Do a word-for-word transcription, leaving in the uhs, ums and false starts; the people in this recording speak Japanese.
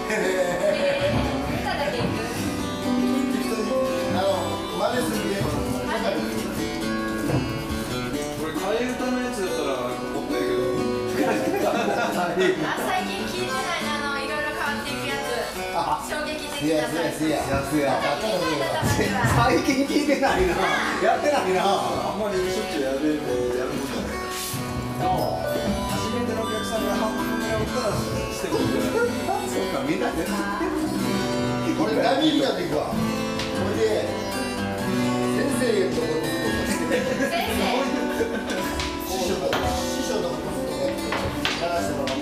えー、歌だけ行く。 あの真似するゲームの中に。 これ替え歌のやつだったら持ってるけど。 あ、最近聞いてないな、あのいろいろ変わっていくやつ。衝撃的なさ。 せやせや。 最近聞いてないな。やってないな。 あんまりしょっちゅうやるやることない。初めてのお客さんが半分ぐらいおったらしてくるんじゃない。 そうか、みんなで。 これダミーだっていくわ。これで先生のところに先生。 師匠の師匠のところにやらせてもらう。